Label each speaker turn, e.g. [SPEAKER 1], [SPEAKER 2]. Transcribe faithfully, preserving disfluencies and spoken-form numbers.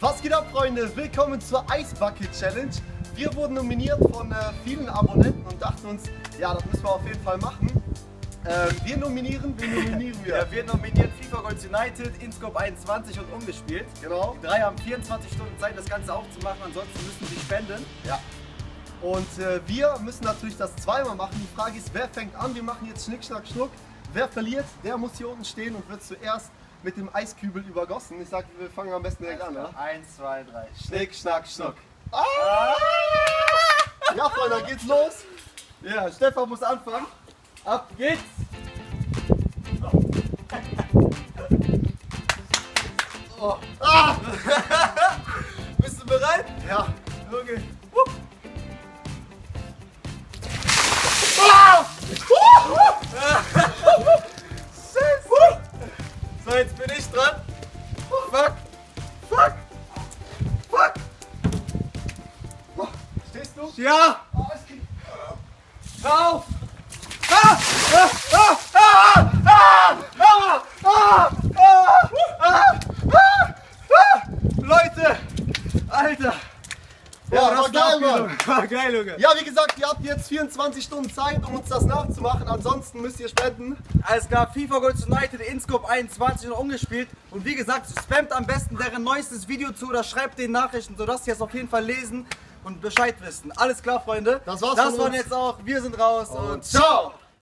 [SPEAKER 1] Was geht ab, Freunde? Willkommen zur Ice Bucket Challenge. Wir wurden nominiert von äh, vielen Abonnenten und dachten uns, ja, das müssen wir auf jeden Fall machen. Äh, wir nominieren, wir nominieren wir.
[SPEAKER 2] Ja, wir nominieren FIFA Goals United, InScope einundzwanzig und Ungespielt.
[SPEAKER 1] Genau.
[SPEAKER 2] Die drei haben vierundzwanzig Stunden Zeit, das Ganze aufzumachen, ansonsten müssen sie spenden.
[SPEAKER 1] Ja. Und äh, wir müssen natürlich das zweimal machen. Die Frage ist, wer fängt an? Wir machen jetzt Schnick, Schnack, Schnuck. Wer verliert, der muss hier unten stehen und wird zuerst mit dem Eiskübel übergossen. Ich sag, wir fangen am besten direkt an, ja?
[SPEAKER 2] Eins, zwei, drei.
[SPEAKER 1] Schnick, Schnack, Schnuck. Ah! Ja, Freunde, dann geht's los. Ja, Stefan muss anfangen.
[SPEAKER 2] Ab geht's!
[SPEAKER 1] Oh. Ah!
[SPEAKER 2] Bist du bereit?
[SPEAKER 1] Ja.
[SPEAKER 2] Okay.
[SPEAKER 1] Ah!
[SPEAKER 2] So, jetzt bin ich dran. Fuck! Fuck! Fuck!
[SPEAKER 1] Oh, stehst du?
[SPEAKER 2] Ja!
[SPEAKER 1] Oh, es geht.
[SPEAKER 2] Hör auf! Ah! Ah! Ah! Ah! Ah! Ah! Ah! Ah! Ah! Ah! Leute! Alter!
[SPEAKER 1] Ja,
[SPEAKER 2] das
[SPEAKER 1] war geil,
[SPEAKER 2] war
[SPEAKER 1] Mann.
[SPEAKER 2] War geil, Junge.
[SPEAKER 1] Ja, wie gesagt, ihr habt jetzt vierundzwanzig Stunden Zeit, um uns das nachzumachen. Ansonsten müsst ihr spenden.
[SPEAKER 2] Alles klar, FIFA Goals United, InScope einundzwanzig und Ungespielt. Und wie gesagt, spammt am besten deren neuestes Video zu oder schreibt den Nachrichten, sodass sie es auf jeden Fall lesen und Bescheid wissen. Alles klar, Freunde.
[SPEAKER 1] Das war's
[SPEAKER 2] Das
[SPEAKER 1] von
[SPEAKER 2] waren
[SPEAKER 1] uns.
[SPEAKER 2] jetzt auch. Wir sind raus und,
[SPEAKER 1] Und ciao!